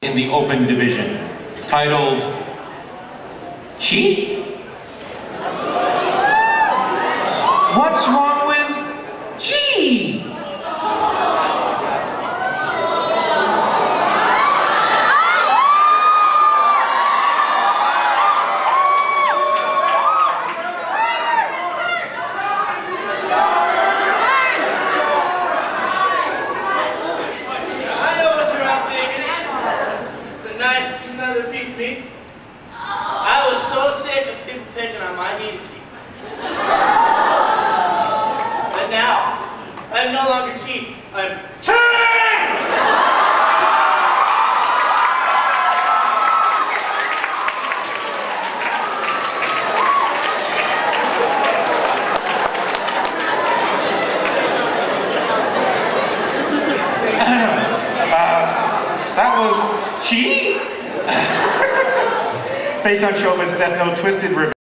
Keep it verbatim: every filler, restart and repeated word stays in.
in the open division, titled Chii? What's wrong with Chii? I was so sick of people picking on my meat keep. But now, I'm no longer Chii. I'm Chii! uh, that was Chii? Based on Chobits' Death Note Twisted Revenge.